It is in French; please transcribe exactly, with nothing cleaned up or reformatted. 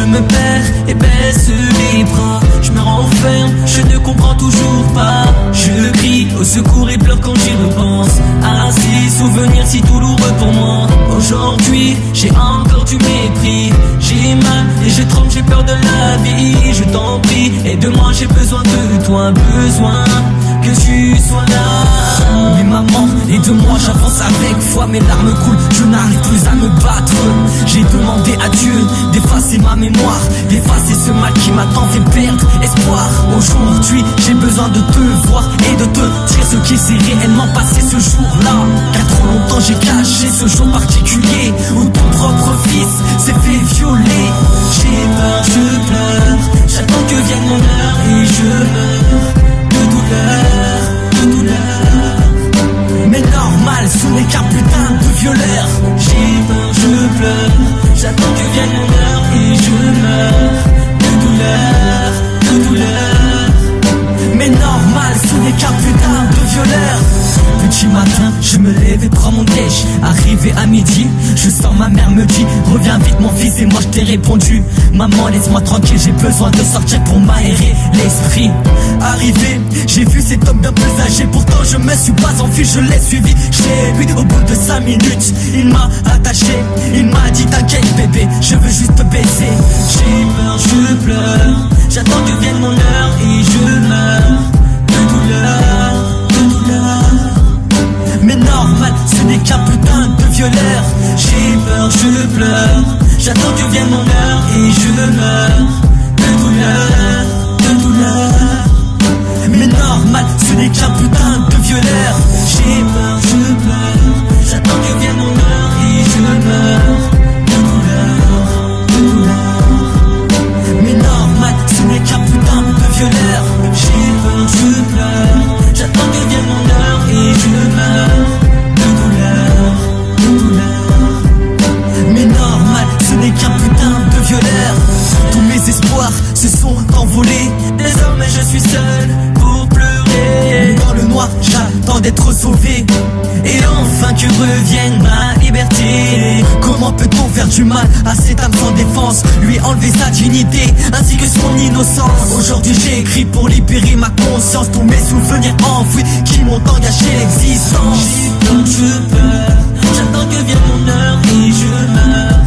Je me perds et baisse les bras. Je me renferme, je ne comprends toujours pas. Je crie au secours et pleure quand j'y repense. À ces souvenirs si douloureux pour moi. Aujourd'hui j'ai encore du mépris. J'ai mal et je tremble, j'ai peur de la vie. Je t'en prie, aide-moi, j'ai besoin de toi. Besoin que tu sois là. Mais maman, aide-moi, j'avance avec foi. Mes larmes coulent, je n'arrive plus à me battre. J'ai demandé à Dieu d'effacer ma mémoire, d'effacer ce mal qui m'a tant fait perdre espoir. Aujourd'hui j'ai besoin de te voir et de te dire ce qui s'est réellement passé ce jour-là. Car trop longtemps j'ai caché ce jour particulier où ton propre fils s'est fait violer. J'ai peur, je pleure, j'attends que vienne mon heure et je meurs de douleur, de douleur. Mais normal, ce n'est qu'un putain de violeur. J'ai peur, je pleure, j'attends que vienne mon heure et je meurs de douleur, de douleur. Mais normal, ce n'est qu'un putain de violeur. Petit matin, je me lève et prends mon déj. Arrivé à midi, je sens ma mère me dit: reviens vite mon fils, et moi je t'ai répondu: maman laisse-moi tranquille, j'ai besoin de sortir pour m'aérer l'esprit. Arrivé, j'ai vu cet homme bien plus âgé, pourtant je me suis pas enfui, je l'ai suivi chez lui. Au bout de cinq minutes, il m'a attaché, il m'a dit: t'inquiète bébé, je veux juste te baiser. J'ai peur, je pleure, j'attends que vienne mon heure et je meurs de douleur, de douleur. Mais normal, ce n'est qu'un putain de violeur. J'ai peur, je pleure, j'attends que vienne mon heure et je meurs de douleur, de douleur. Mais normal, ce n'est qu'un putain de violeur. J'ai peur, je pleure, j'attends que vienne mon heure et je meurs de douleur, de douleur. Mais normal, ce n'est qu'un putain de violeur. J'ai peur, je pleure, j'attends que vienne mon heure et je meurs de douleur, de douleur. Mais normal, ce n'est qu'un putain de violeur. Tous mes espoirs se sont envolés. Désormais je suis seul pour pleurer. Dans le noir, j'attends d'être sauvé et enfin que revienne ma liberté. Comment peut-on faire du mal à cette âme sans défense, lui enlever sa dignité ainsi que son innocence? Aujourd'hui j'ai écrit pour libérer ma conscience, tous mes souvenirs enfouis qui m'ont engagé l'existence. J'ai peur, je pleure, j'attends que vienne mon heure et je meurs